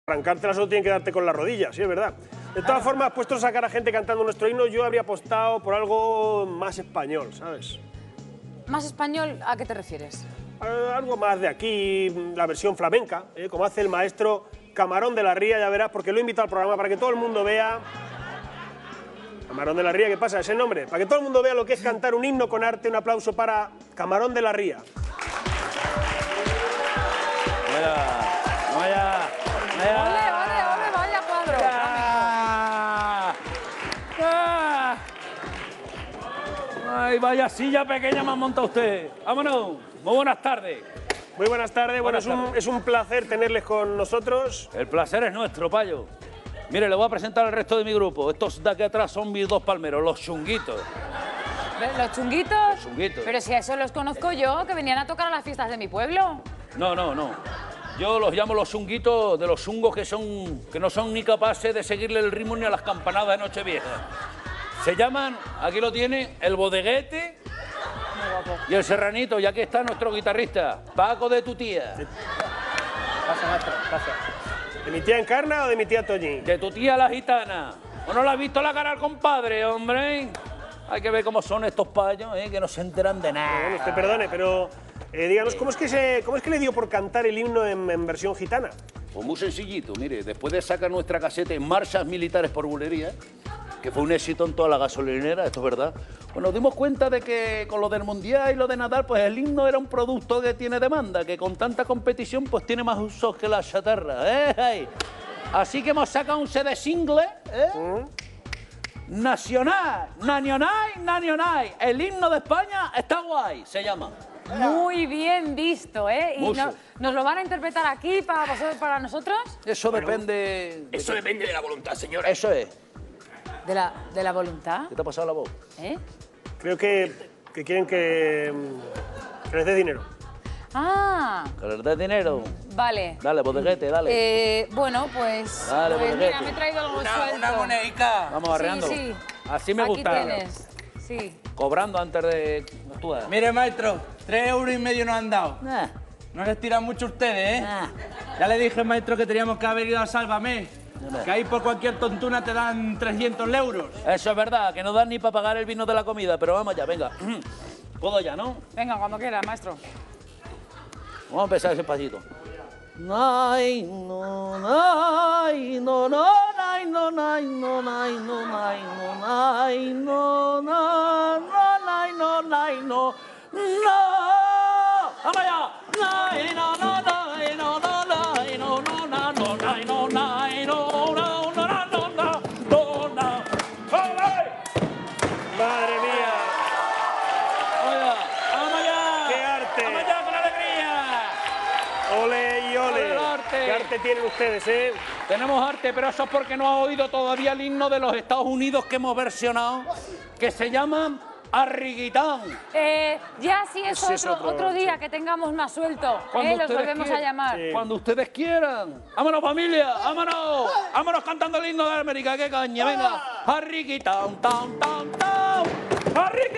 arrancártela solo tienen que darte con la rodilla, sí, es verdad. De todas formas, puesto a sacar a gente cantando nuestro himno, yo habría apostado por algo más español, ¿sabes? ¿Más español? ¿A qué te refieres? Algo más de aquí, la versión flamenca, como hace el maestro Camarón de la Ría, ya verás, porque lo he invitado al programa para que todo el mundo vea... Camarón de la Ría, ¿qué pasa? ¿Es el nombre? Para que todo el mundo vea lo que es cantar un himno con arte, un aplauso para Camarón de la Ría. ¡Ole, vaya cuadro! ¡Ay, vaya silla pequeña me ha montado usted! ¡Vámonos! Muy buenas tardes. Muy buenas tardes. Bueno, es un placer tenerles con nosotros. El placer es nuestro, payo. Mire, le voy a presentar al resto de mi grupo. Estos de aquí atrás son mis dos palmeros, los chunguitos. ¿Los chunguitos? Los chunguitos. Pero si a eso los conozco yo, que venían a tocar a las fiestas de mi pueblo. No. Yo los llamo los chunguitos de los chungos que no son ni capaces de seguirle el ritmo ni a las campanadas de Nochevieja. Se llaman, aquí lo tiene, el Bodeguete y el Serranito. Y aquí está nuestro guitarrista, Paco de tu tía. Pasa, maestro, pasa. ¿De mi tía Encarna o de mi tía Toñi? De tu tía la gitana. ¿O no le has visto la cara al compadre, hombre? Hay que ver cómo son estos payos, que no se enteran de nada. Bueno, usted perdone, pero díganos, ¿cómo es que le dio por cantar el himno en versión gitana? Pues muy sencillito, mire, después de sacar nuestra caseta en Marchas Militares por Bulería, que fue un éxito en toda la gasolinera, esto es verdad, pues nos dimos cuenta de que con lo del Mundial y lo de Nadal, pues el himno era un producto que tiene demanda, que con tanta competición pues tiene más usos que la chatarra, Así que hemos sacado un CD single, Nacional, el himno de España está guay, se llama. Muy bien visto, ¿eh? ¿Y Mucho. nos lo van a interpretar aquí para nosotros? Eso depende... Eso depende de la voluntad, señora. Eso es. ¿De la voluntad? ¿Qué te ha pasado la voz? Creo que quieren que les dé dinero. Ah. ¿Que les des dinero? Vale. Dale, Bodeguete, dale. Bueno, pues... Dale, pues Bodeguete. mira, me he traído algo suelto. Una monedica. Vamos arreando. Sí. Así me gusta. Aquí tienes. Sí. Cobrando antes de actuar. Mire, maestro, 3,5 € nos han dado. No les tiran mucho ustedes, ¿eh? Ya le dije, maestro, que teníamos que haber ido a Sálvame. Que ahí por cualquier tontuna te dan 300 €. Eso es verdad, que no dan ni para pagar el vino de la comida, pero vamos ya, venga. ¿Puedo ya, no? Venga, cuando quieras, maestro. Vamos a empezar ese pasito. Ay, no, ay, no, no, ay, no, ay, no, ay, no, ay, no, ay, no, no, no, ay, no, ay, no, no. ¡Vamos allá! Ay, no, no, no, ay, no, no, ay, no, no, no, no, ay, no, ay, no, no, no, no, no, no, no. ¡Madre mía! Oiga, vamos allá. ¡Qué arte! Vamos allá con alegría. ¡Ole y ole! ¡Ole el arte! ¿Qué arte tienen ustedes, Tenemos arte, pero eso es porque no has oído todavía el himno de los Estados Unidos que hemos versionado, que se llama Arriguitán. Ya si eso Ese es otro día que tengamos más suelto, Cuando los ustedes volvemos a quieran. llamar. Sí. Cuando ustedes quieran. ¡Vámonos, familia! ¡Vámonos! ¡Vámonos cantando el himno de América! ¡Qué caña! ¡Venga! Arriguitán, tan, tan, tan. ¡Arriguitán!